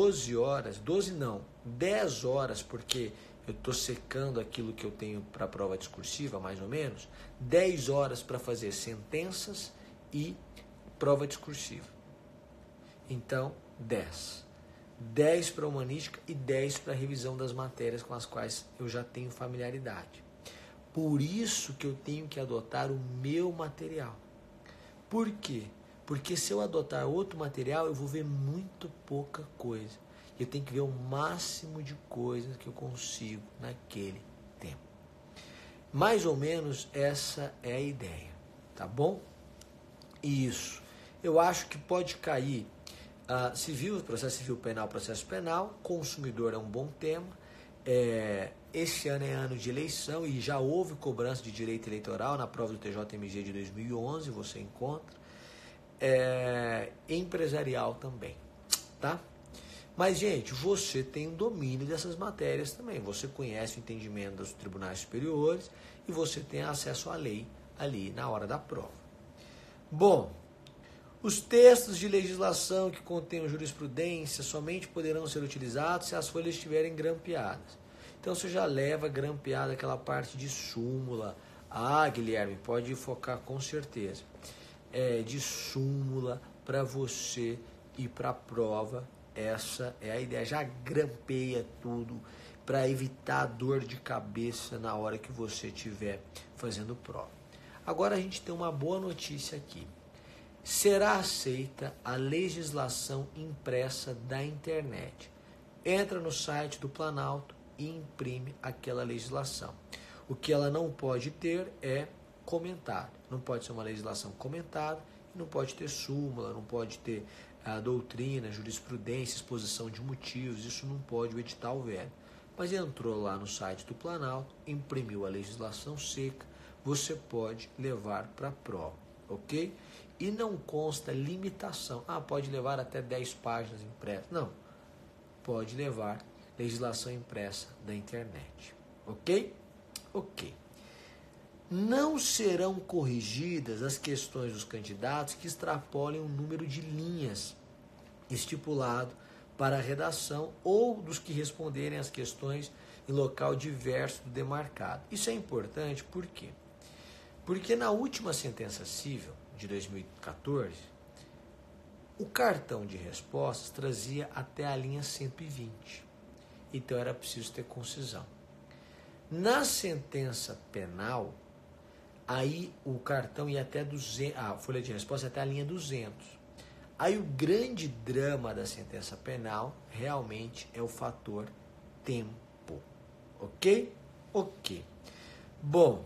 [SPEAKER 1] 10 horas, porque eu estou secando aquilo que eu tenho para a prova discursiva, mais ou menos, 10 horas para fazer sentenças e prova discursiva. Então, 10. 10 para humanística e 10 para a revisão das matérias com as quais eu já tenho familiaridade. Por isso que eu tenho que adotar o meu material. Por quê? Porque se eu adotar outro material, eu vou ver muito pouca coisa. Eu tenho que ver o máximo de coisas que eu consigo naquele tempo. Mais ou menos essa é a ideia, tá bom? Isso. Eu acho que pode cair civil, processo civil penal, processo penal, consumidor é um bom tema. Esse ano é ano de eleição e já houve cobrança de direito eleitoral na prova do TJMG de 2011, você encontra. Empresarial também, tá? Mas, gente, você tem um domínio dessas matérias também. Você conhece o entendimento dos tribunais superiores e você tem acesso à lei ali na hora da prova. Bom, os textos de legislação que contenham jurisprudência somente poderão ser utilizados se as folhas estiverem grampeadas. Então, você já leva grampeada aquela parte de súmula. Guilherme, pode focar com certeza. De súmula para você ir para a prova. Essa é a ideia. Já grampeia tudo para evitar dor de cabeça na hora que você estiver fazendo prova. Agora a gente tem uma boa notícia aqui. Será aceita a legislação impressa da internet. Entra no site do Planalto e imprime aquela legislação. O que ela não pode ter é comentário. Não pode ser uma legislação comentada, não pode ter súmula, não pode ter a doutrina, jurisprudência, exposição de motivos, isso não pode o edital velho. Mas entrou lá no site do Planalto, imprimiu a legislação seca, você pode levar para a prova, ok? E não consta limitação. Pode levar até 10 páginas impressas. Não, pode levar legislação impressa da internet, ok? Ok. Não serão corrigidas as questões dos candidatos que extrapolem o número de linhas estipulado para a redação ou dos que responderem às questões em local diverso do demarcado. Isso é importante por quê? Porque na última sentença civil de 2014, o cartão de respostas trazia até a linha 120. Então era preciso ter concisão. Na sentença penal, aí o cartão ia até 200, a folha de resposta até a linha 200. Aí o grande drama da sentença penal realmente é o fator tempo. Ok? Ok. Bom,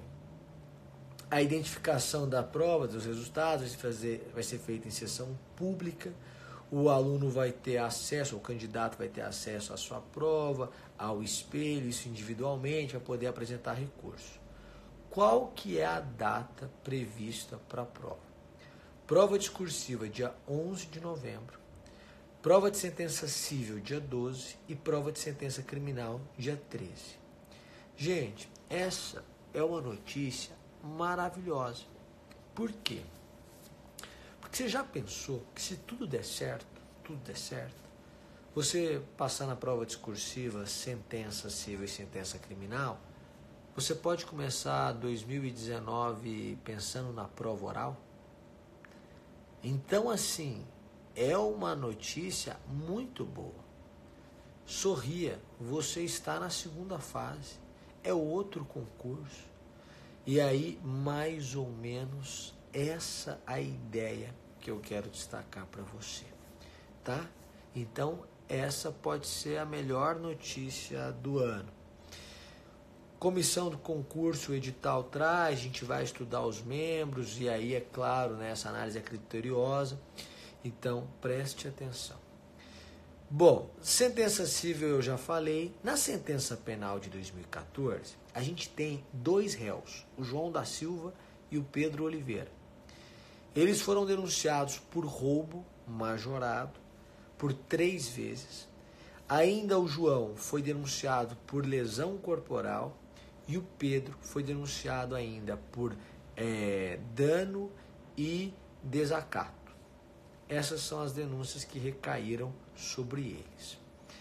[SPEAKER 1] a identificação da prova, dos resultados, vai ser feita em sessão pública. O aluno vai ter acesso, o candidato vai ter acesso à sua prova, ao espelho, isso individualmente, vai poder apresentar recurso. Qual que é a data prevista para a prova? Prova discursiva, dia 11 de novembro. Prova de sentença civil, dia 12. E prova de sentença criminal, dia 13. Gente, essa é uma notícia maravilhosa. Por quê? Porque você já pensou que se tudo der certo, você passar na prova discursiva, sentença civil e sentença criminal, você pode começar 2019 pensando na prova oral? Então, assim, é uma notícia muito boa. Sorria, você está na segunda fase, é outro concurso. E aí, mais ou menos, essa a ideia que eu quero destacar para você, tá? Então, essa pode ser a melhor notícia do ano. Comissão do concurso, o edital traz, a gente vai estudar os membros, e aí, é claro, né, essa análise é criteriosa, então preste atenção. Bom, sentença civil eu já falei. Na sentença penal de 2014, a gente tem 2 réus, o João da Silva e o Pedro Oliveira. Eles foram denunciados por roubo majorado por 3 vezes. Ainda o João foi denunciado por lesão corporal e o Pedro foi denunciado ainda por dano e desacato. Essas são as denúncias que recaíram sobre eles.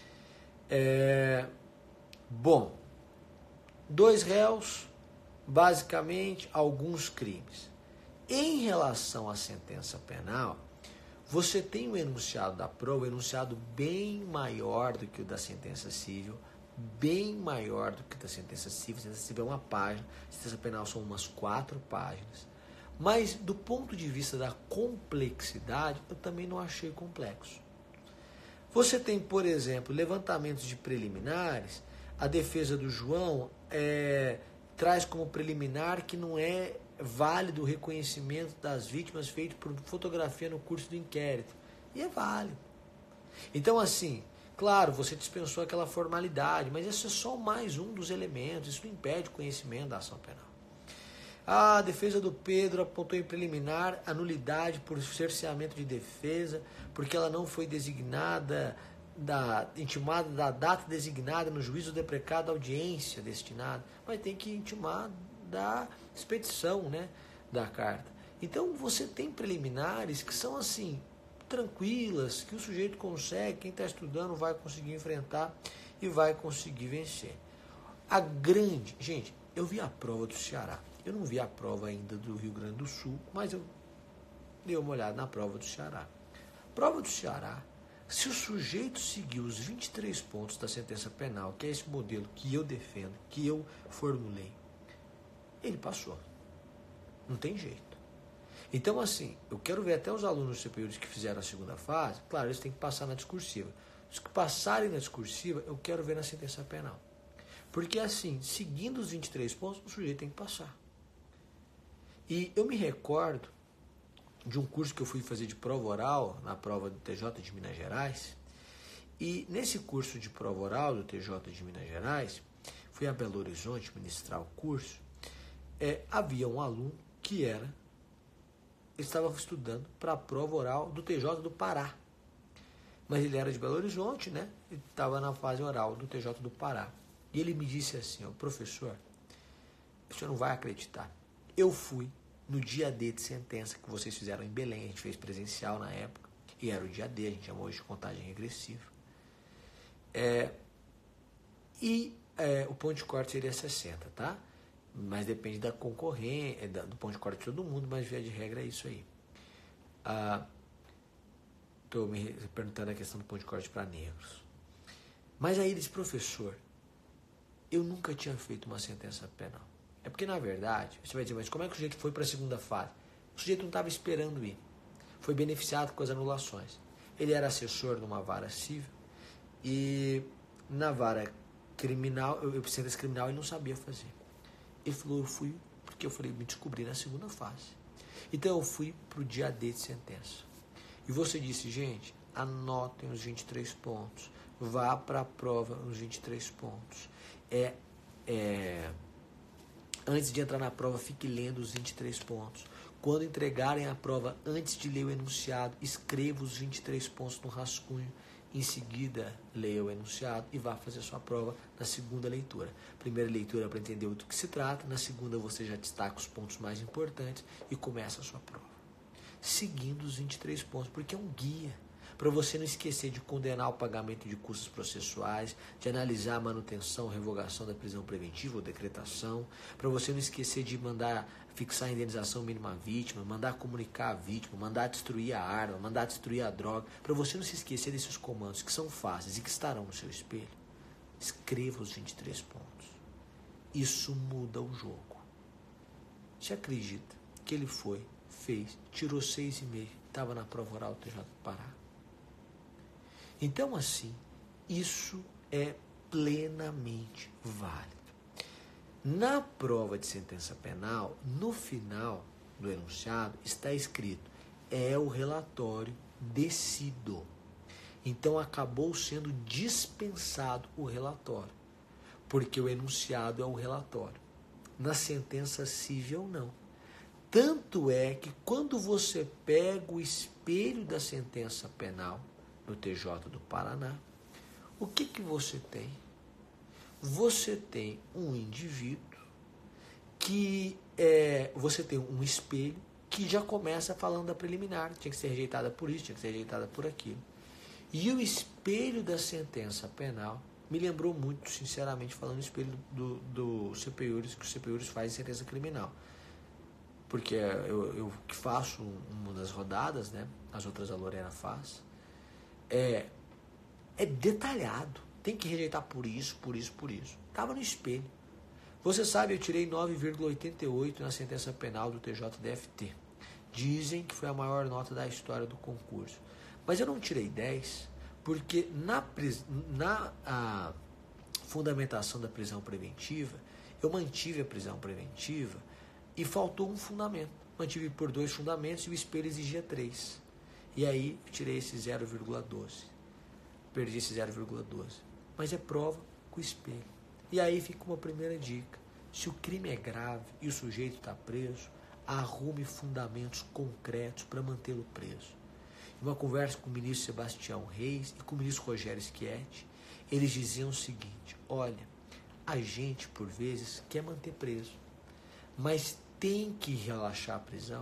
[SPEAKER 1] Bom, 2 réus, basicamente, alguns crimes. Em relação à sentença penal, você tem o enunciado da prova, um enunciado bem maior do que o da sentença civil, bem maior do que o da sentença civil. A sentença civil é 1 página, a sentença penal são umas 4 páginas. Mas, do ponto de vista da complexidade, eu também não achei complexo. Você tem, por exemplo, levantamentos de preliminares. A defesa do João traz como preliminar que não é válido o reconhecimento das vítimas feito por fotografia no curso do inquérito. E é válido. Então, assim, claro, você dispensou aquela formalidade, mas isso é só mais um dos elementos, isso não impede o conhecimento da ação penal. A defesa do Pedro apontou em preliminar a nulidade por cerceamento de defesa, porque ela não foi designada, intimada da data designada no juízo deprecado à audiência destinada, mas tem que intimar da expedição, né, da carta. Então você tem preliminares que são assim, tranquilas, que o sujeito consegue, quem está estudando vai conseguir enfrentar e vai conseguir vencer. Gente, eu vi a prova do Ceará. Eu não vi a prova ainda do Rio Grande do Sul, mas eu dei uma olhada na prova do Ceará. Prova do Ceará, se o sujeito seguir os 23 pontos da sentença penal, que é esse modelo que eu defendo, que eu formulei, ele passou. Não tem jeito. Então, assim, eu quero ver até os alunos superiores que fizeram a segunda fase, claro, eles têm que passar na discursiva. Os que passarem na discursiva, eu quero ver na sentença penal. Porque, assim, seguindo os 23 pontos, o sujeito tem que passar. E eu me recordo de um curso que eu fui fazer de prova oral, na prova do TJ de Minas Gerais. E nesse curso de prova oral do TJ de Minas Gerais, fui a Belo Horizonte ministrar o curso, havia um aluno que estava estudando para a prova oral do TJ do Pará. Mas ele era de Belo Horizonte, né? E estava na fase oral do TJ do Pará. E ele me disse assim, professor, o senhor não vai acreditar. Eu fui no dia D de sentença que vocês fizeram em Belém, a gente fez presencial na época, e era o dia D, a gente chamou hoje de contagem regressiva. O ponto de corte seria 60, tá? Mas depende da concorrência, do ponto de corte de todo mundo, mas via de regra é isso aí. Estou me perguntando a questão do ponto de corte para negros. Mas aí ele disse, professor, eu nunca tinha feito uma sentença penal. É porque, na verdade, você vai dizer, mas como é que o sujeito foi para a segunda fase? O sujeito não estava esperando ir. Foi beneficiado com as anulações. Ele era assessor numa vara civil e na vara criminal, sentença criminal, ele não sabia fazer. Ele falou, eu fui, porque eu falei, me descobri na segunda fase. Então eu fui para o dia D de sentença. E você disse, gente, anotem os 23 pontos. Vá para a prova os 23 pontos. Antes de entrar na prova, fique lendo os 23 pontos. Quando entregarem a prova, antes de ler o enunciado, escreva os 23 pontos no rascunho. Em seguida, leia o enunciado e vá fazer a sua prova na segunda leitura. Primeira leitura é para entender do que se trata. Na segunda, você já destaca os pontos mais importantes e começa a sua prova. Seguindo os 23 pontos, porque é um guia. Para você não esquecer de condenar o pagamento de custos processuais, de analisar a manutenção ou revogação da prisão preventiva ou decretação, para você não esquecer de mandar fixar a indenização mínima à vítima, mandar comunicar a vítima, mandar destruir a arma, mandar destruir a droga, para você não se esquecer desses comandos que são fáceis e que estarão no seu espelho. Escreva os 23 pontos. Isso muda o jogo. Você acredita que ele foi, fez, tirou 6,5, estava na prova oral do TJ do Pará? Então, assim, isso é plenamente válido. Na prova de sentença penal, no final do enunciado, está escrito, é o relatório decido. Então, acabou sendo dispensado o relatório, porque o enunciado é o relatório. Na sentença civil, não. Tanto é que quando você pega o espelho da sentença penal, no TJ do Paraná, o que você tem? Você tem um indivíduo que você tem um espelho que já começa falando da preliminar, tinha que ser rejeitada por isso, tinha que ser rejeitada por aquilo. E o espelho da sentença penal me lembrou muito, sinceramente, falando do espelho do CPIURES, que o CPIURES faz em sentença criminal. Porque eu que faço uma das rodadas, né? As outras a Lorena faz. É detalhado. Tem que rejeitar por isso, por isso, por isso. Estava no espelho. Você sabe, eu tirei 9,88 na sentença penal do TJDFT. Dizem que foi a maior nota da história do concurso. Mas eu não tirei 10, porque na fundamentação da prisão preventiva, eu mantive a prisão preventiva e faltou um fundamento. Mantive por 2 fundamentos e o espelho exigia 3. E aí eu tirei esse 0,12. Perdi esse 0,12. Mas é prova com espelho. E aí fica uma primeira dica. Se o crime é grave e o sujeito está preso, arrume fundamentos concretos para mantê-lo preso. Em uma conversa com o ministro Sebastião Reis e com o ministro Rogério Schietti, eles diziam o seguinte, olha, a gente por vezes quer manter preso, mas tem que relaxar a prisão,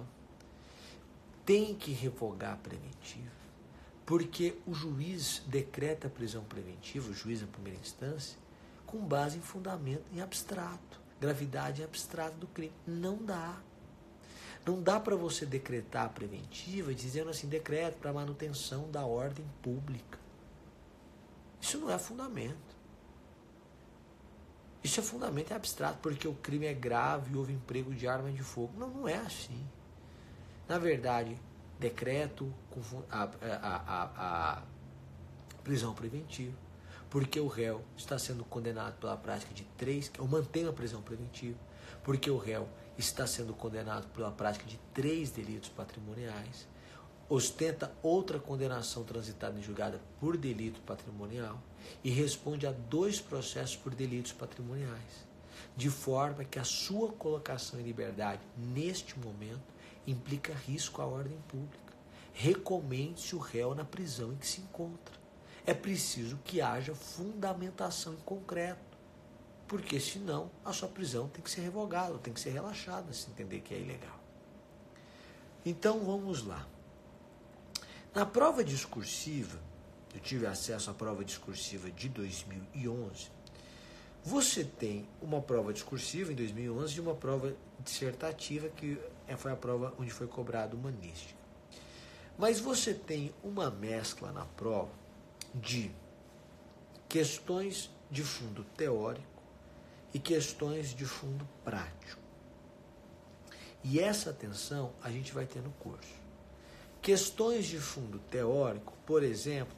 [SPEAKER 1] tem que revogar a preventiva, porque o juiz decreta a prisão preventiva, o juiz da primeira instância, com base em fundamento em abstrato, gravidade em abstrato do crime. Não dá. Não dá para você decretar a preventiva dizendo assim, decreto para manutenção da ordem pública. Isso não é fundamento. Isso Isso é fundamento abstrato, porque o crime é grave e houve emprego de arma de fogo. Não, não é assim. Na verdade, decreto a prisão preventiva, porque o réu está sendo condenado pela prática de eu mantenho a prisão preventiva, porque o réu está sendo condenado pela prática de 3 delitos patrimoniais, ostenta outra condenação transitada em julgada por delito patrimonial e responde a 2 processos por delitos patrimoniais, de forma que a sua colocação em liberdade neste momento implica risco à ordem pública. Recomende-se o réu na prisão em que se encontra. É preciso que haja fundamentação em concreto, porque senão a sua prisão tem que ser revogada, tem que ser relaxada se entender que é ilegal. Então vamos lá. Na prova discursiva, eu tive acesso à prova discursiva de 2011, você tem uma prova discursiva em 2011 e uma prova dissertativa, que foi a prova onde foi cobrado humanística. Mas você tem uma mescla na prova de questões de fundo teórico e questões de fundo prático. E essa atenção a gente vai ter no curso. Questões de fundo teórico, por exemplo,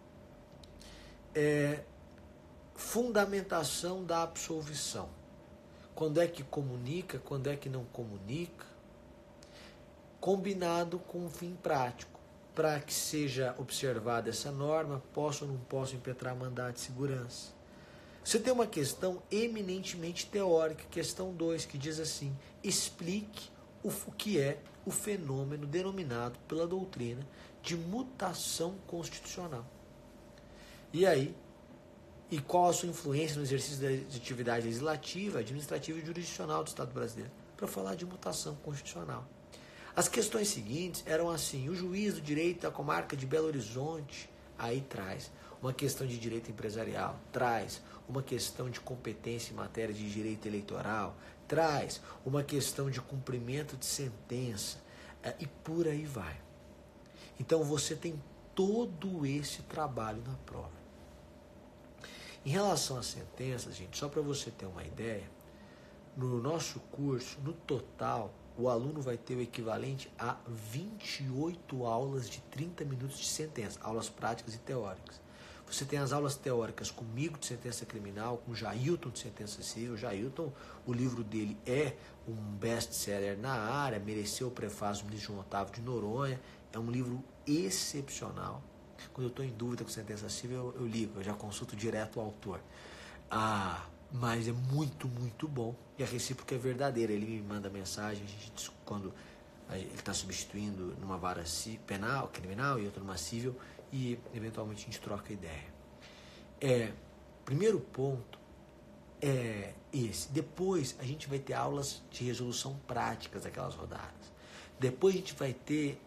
[SPEAKER 1] fundamentação da absolvição. Quando é que comunica, quando é que não comunica, combinado com um fim prático, para que seja observada essa norma, posso ou não posso impetrar mandado de segurança. Você tem uma questão eminentemente teórica, questão 2, que diz assim: explique o que é o fenômeno denominado pela doutrina de mutação constitucional. E aí, e qual a sua influência no exercício da atividade legislativa, administrativa e jurisdicional do Estado brasileiro, para falar de mutação constitucional. As questões seguintes eram assim: o juiz do direito da comarca de Belo Horizonte, aí traz uma questão de direito empresarial, traz uma questão de competência em matéria de direito eleitoral, traz uma questão de cumprimento de sentença, e por aí vai. Então você tem todo esse trabalho na prova. Em relação às sentenças, gente, só para você ter uma ideia, no nosso curso, no total, o aluno vai ter o equivalente a 28 aulas de 30 minutos de sentença, aulas práticas e teóricas. Você tem as aulas teóricas comigo de sentença criminal, com o Jailton de sentença civil. O Jailton, o livro dele é um best-seller na área, mereceu o prefácio do ministro João Otávio de Noronha, é um livro excepcional. Quando eu estou em dúvida com sentença civil, eu ligo, eu já consulto direto o autor. Mas é muito, muito bom. E a recíproca é verdadeira. Ele me manda mensagem, quando ele está substituindo numa vara penal, criminal, e outra numa civil, e eventualmente a gente troca ideia. Primeiro ponto é esse. Depois a gente vai ter aulas de resolução práticas daquelas rodadas. Depois a gente vai ter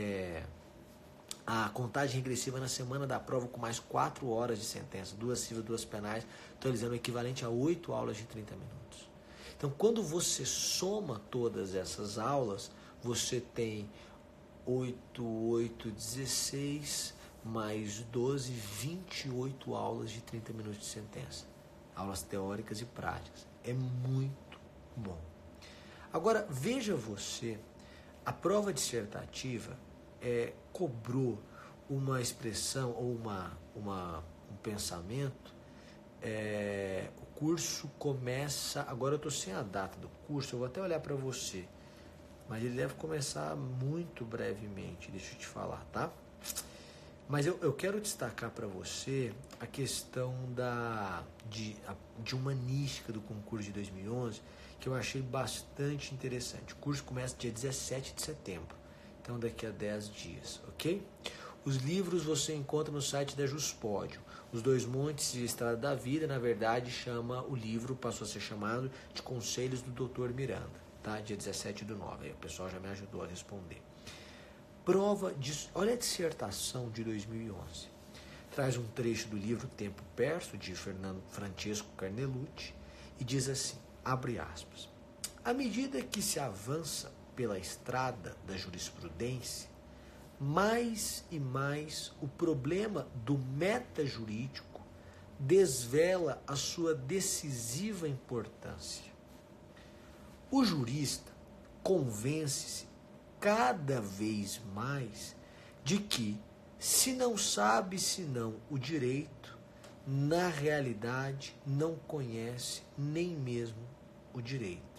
[SPEAKER 1] a contagem regressiva na semana da prova, com mais 4 horas de sentença, 2 civil, 2 penais, totalizando o equivalente a 8 aulas de 30 minutos. Então, quando você soma todas essas aulas, você tem 8, 16, mais 12, 28 aulas de 30 minutos de sentença. Aulas teóricas e práticas. É muito bom. Agora, veja você, a prova dissertativa cobrou uma expressão ou um pensamento. O curso começa, agora eu estou sem a data do curso, eu vou até olhar para você, mas ele deve começar muito brevemente, deixa eu te falar, tá? Mas eu quero destacar para você a questão de humanística do concurso de 2011, que eu achei bastante interessante. O curso começa dia 17 de setembro, então daqui a 10 dias, ok? Os livros você encontra no site da Juspódio. Os Dois Montes e a Estrada da Vida, na verdade, o livro passou a ser chamado de Conselhos do Dr. Miranda, tá? Dia 17/9, aí o pessoal já me ajudou a responder. Olha a dissertação de 2011. Traz um trecho do livro Tempo Perso, de Francesco Carnelucci, e diz assim, abre aspas: à medida que se avança pela estrada da jurisprudência, mais e mais o problema do metajurídico desvela a sua decisiva importância. O jurista convence-se cada vez mais de que, se não sabe senão o direito, na realidade não conhece nem mesmo o direito.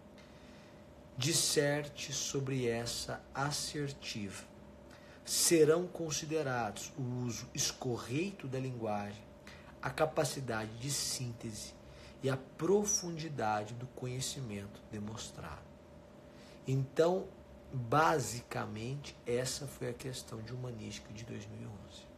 [SPEAKER 1] Disserte sobre essa assertiva. Serão considerados o uso escorreito da linguagem, a capacidade de síntese e a profundidade do conhecimento demonstrado. Então, basicamente, essa foi a questão de humanística de 2011.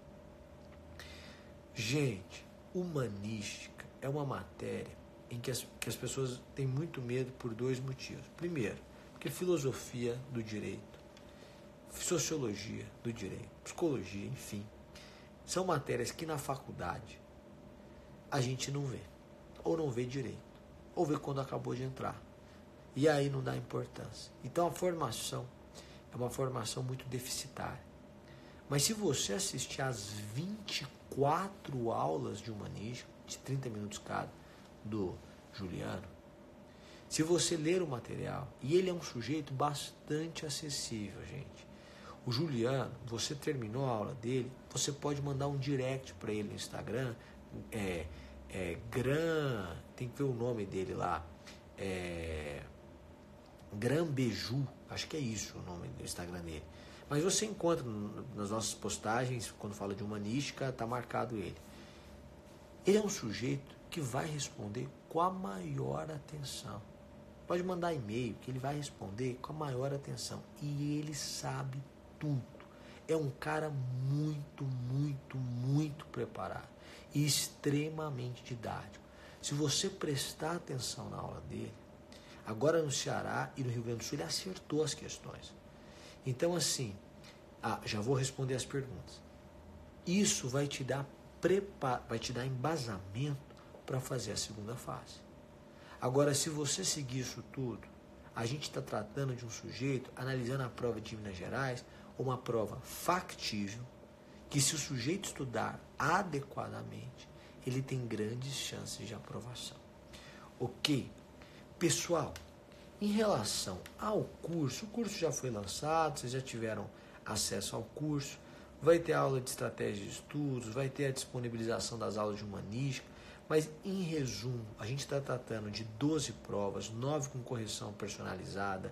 [SPEAKER 1] Gente, humanística é uma matéria em que as pessoas têm muito medo por dois motivos. Primeiro, porque filosofia do direito, sociologia do direito, psicologia, enfim, são matérias que na faculdade a gente não vê, ou não vê direito, ou vê quando acabou de entrar. E aí não dá importância. Então a formação é uma formação muito deficitária. Mas se você assistir às 24 aulas de humanística, de 30 minutos cada, do Juliano, se você ler o material, e ele é um sujeito bastante acessível, gente. O Juliano, você terminou a aula dele, você pode mandar um direct para ele no Instagram, tem que ver o nome dele lá, Grambeju, acho que é isso o nome do Instagram dele. Mas você encontra nas nossas postagens, quando fala de humanística, está marcado ele. Ele é um sujeito que vai responder com a maior atenção. Pode mandar e-mail que ele vai responder com a maior atenção. E ele sabe tudo. É um cara muito, muito, muito preparado e extremamente didático. Se você prestar atenção na aula dele, agora no Ceará e no Rio Grande do Sul ele acertou as questões. Então assim, já vou responder as perguntas. Isso vai te dar embasamento para fazer a segunda fase. Agora, se você seguir isso tudo, a gente está tratando de um sujeito, analisando a prova de Minas Gerais, uma prova factível, que se o sujeito estudar adequadamente, ele tem grandes chances de aprovação. Ok? Pessoal, em relação ao curso, o curso já foi lançado, vocês já tiveram acesso ao curso, vai ter aula de estratégia de estudos, vai ter a disponibilização das aulas de humanística, mas em resumo, a gente está tratando de 12 provas, 9 com correção personalizada,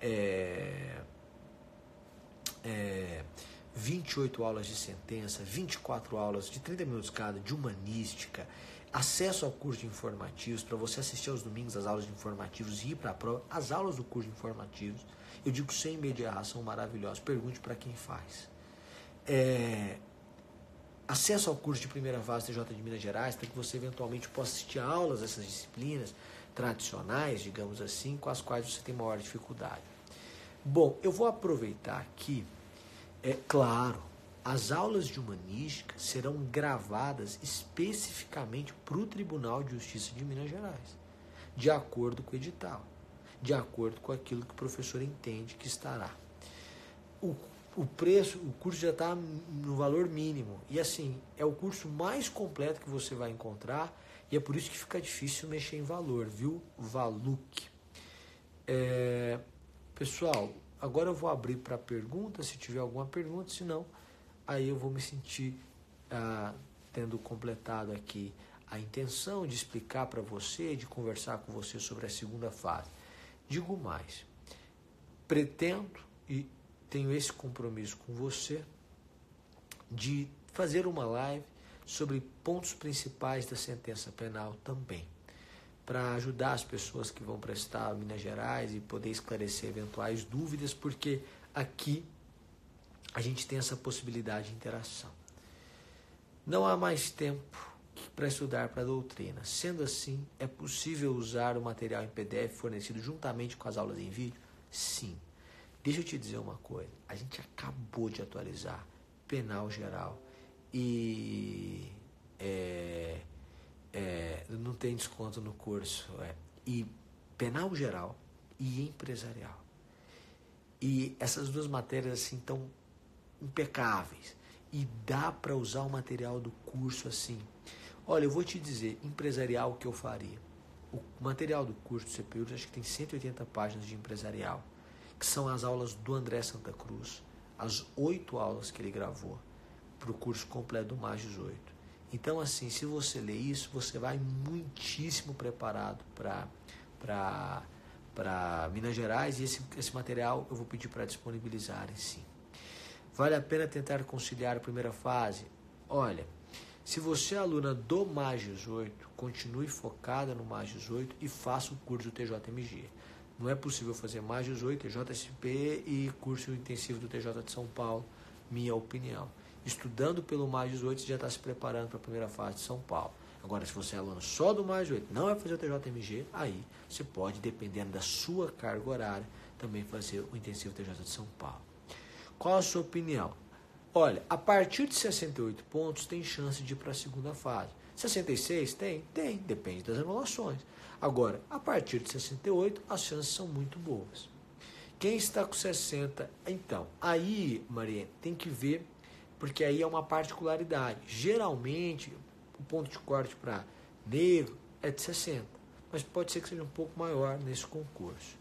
[SPEAKER 1] 28 aulas de sentença, 24 aulas de 30 minutos cada de humanística, acesso ao curso de informativos, para você assistir aos domingos às aulas de informativos e ir para a prova. As aulas do curso de informativos, eu digo sem medo de errar, são maravilhosas. Pergunte para quem faz. Acesso ao curso de primeira fase TJ de Minas Gerais, para que você eventualmente possa assistir a aulas dessas disciplinas tradicionais, digamos assim, com as quais você tem maior dificuldade. Bom, eu vou aproveitar aqui, claro, as aulas de humanística serão gravadas especificamente para o Tribunal de Justiça de Minas Gerais, de acordo com o edital, de acordo com aquilo que o professor entende que estará. O preço, o curso já está no valor mínimo. E assim, é o curso mais completo que você vai encontrar. E é por isso que fica difícil mexer em valor, viu? Valuc. Pessoal, agora eu vou abrir para perguntas, se tiver alguma pergunta. Se não, aí eu vou me sentir tendo completado aqui a intenção de explicar para você, de conversar com você sobre a segunda fase. Digo mais, pretendo e tenho esse compromisso com você de fazer uma live sobre pontos principais da sentença penal também, para ajudar as pessoas que vão prestar a Minas Gerais e poder esclarecer eventuais dúvidas, porque aqui a gente tem essa possibilidade de interação. Não há mais tempo para estudar para a doutrina. Sendo assim, é possível usar o material em PDF fornecido juntamente com as aulas em vídeo? Sim. Deixa eu te dizer uma coisa, a gente acabou de atualizar penal geral e não tem desconto no curso, e penal geral e empresarial. E essas duas matérias assim estão impecáveis e dá para usar o material do curso assim. Olha, eu vou te dizer, empresarial, o que eu faria. O material do curso do CPU, acho que tem 180 páginas de empresarial, que são as aulas do André Santa Cruz, as 8 aulas que ele gravou para o curso completo do Mais 18. Então, assim, se você ler isso, você vai muitíssimo preparado para Minas Gerais, e esse material eu vou pedir para disponibilizarem, sim. Vale a pena tentar conciliar a primeira fase? Olha, se você é aluna do Mais 18, continue focada no Mais 18 e faça o curso do TJMG. Não é possível fazer Mais 18, TJSP e curso intensivo do TJ de São Paulo, minha opinião. Estudando pelo Mais 18, você já está se preparando para a primeira fase de São Paulo. Agora, se você é aluno só do Mais 18, não vai fazer o TJMG, aí você pode, dependendo da sua carga horária, também fazer o intensivo TJ de São Paulo. Qual a sua opinião? Olha, a partir de 68 pontos tem chance de ir para a segunda fase. 66 tem? Tem, depende das anulações. Agora, a partir de 68, as chances são muito boas. Quem está com 60, então, aí, Maria, tem que ver, porque aí é uma particularidade. Geralmente, o ponto de corte para negro é de 60, mas pode ser que seja um pouco maior nesse concurso.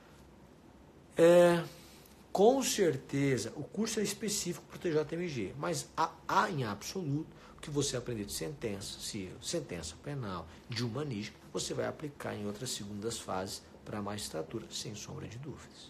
[SPEAKER 1] Com certeza, o curso é específico para o TJMG, mas há em absoluto o que você aprender de sentença civil, sentença penal, de humanística, você vai aplicar em outras segundas fases para a magistratura, sem sombra de dúvidas.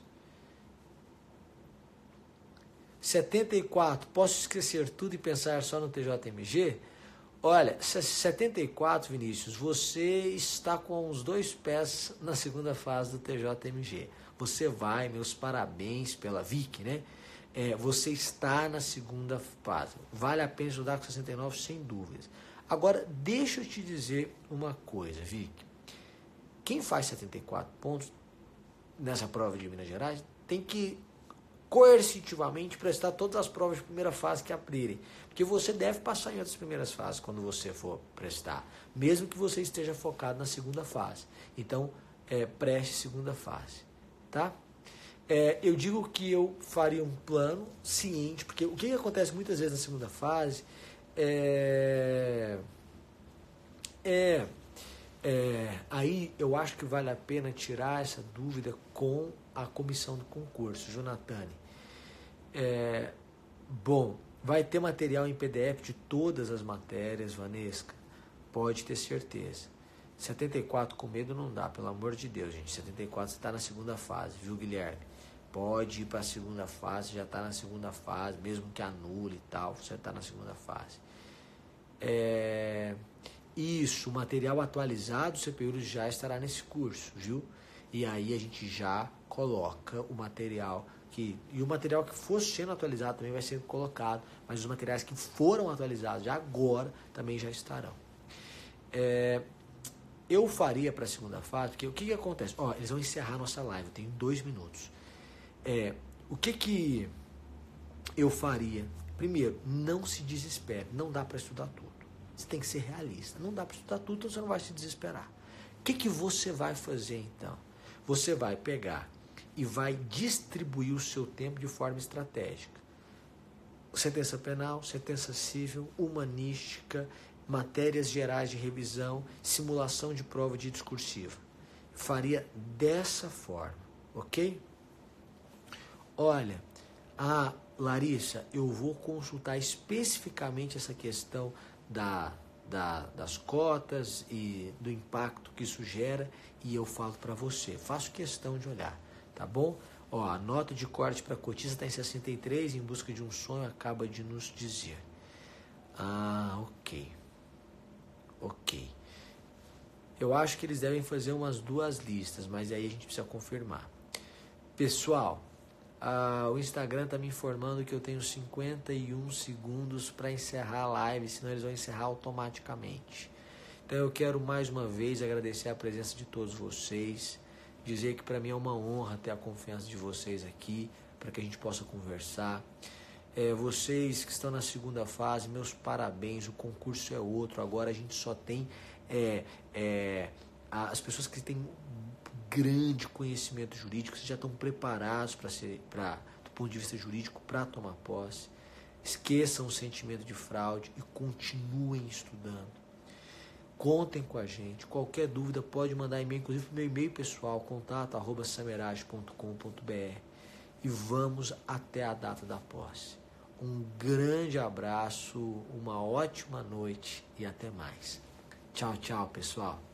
[SPEAKER 1] 74, posso esquecer tudo e pensar só no TJMG? Olha, 74, Vinícius, você está com os 2 pés na segunda fase do TJMG. Você vai, meus parabéns pela Vic, né? Você está na segunda fase. Vale a pena estudar com 69, sem dúvidas. Agora, deixa eu te dizer uma coisa, Vic. Quem faz 74 pontos nessa prova de Minas Gerais tem que coercitivamente prestar todas as provas de primeira fase que abrirem. Porque você deve passar em outras primeiras fases quando você for prestar, mesmo que você esteja focado na segunda fase. Então, preste segunda fase. Tá? Eu digo que eu faria um plano ciente, porque o que acontece muitas vezes na segunda fase aí eu acho que vale a pena tirar essa dúvida com a comissão do concurso, Jonatane. Bom, vai ter material em PDF de todas as matérias, Vanesca, pode ter certeza. 74 com medo não dá, pelo amor de Deus, gente. 74 você está na segunda fase, viu, Guilherme? Pode ir para a segunda fase, já está na segunda fase, mesmo que anule e tal, você está na segunda fase. Isso, o material atualizado, o CPU já estará nesse curso, viu? E aí a gente já coloca o material e o material que for sendo atualizado também vai ser colocado, mas os materiais que foram atualizados já agora também já estarão. Eu faria para a segunda fase, porque o que acontece? Eles vão encerrar nossa live, eu tenho 2 minutos. O que eu faria? Primeiro, não se desespere, não dá para estudar tudo. Você tem que ser realista, não dá para estudar tudo, então você não vai se desesperar. O que você vai fazer então? Você vai pegar e vai distribuir o seu tempo de forma estratégica. Sentença penal, sentença civil, humanística, matérias gerais de revisão, simulação de prova de discursiva. Faria dessa forma, ok? Olha, Larissa, eu vou consultar especificamente essa questão das cotas e do impacto que isso gera e eu falo para você. Faço questão de olhar, tá bom? A nota de corte para cotista está em 63, em busca de um sonho, acaba de nos dizer. Ok. Eu acho que eles devem fazer umas 2 listas, mas aí a gente precisa confirmar. Pessoal, o Instagram está me informando que eu tenho 51 segundos para encerrar a live, senão eles vão encerrar automaticamente. Então eu quero mais uma vez agradecer a presença de todos vocês, dizer que para mim é uma honra ter a confiança de vocês aqui, para que a gente possa conversar. Vocês que estão na segunda fase, meus parabéns, o concurso é outro, agora a gente só tem as pessoas que têm grande conhecimento jurídico, vocês já estão preparados do ponto de vista jurídico para tomar posse. Esqueçam o sentimento de fraude e continuem estudando. Contem com a gente. Qualquer dúvida pode mandar e-mail, inclusive para o meu e-mail pessoal, contato@samerage.com.br. E vamos até a data da posse. Um grande abraço, uma ótima noite e até mais. Tchau, tchau, pessoal.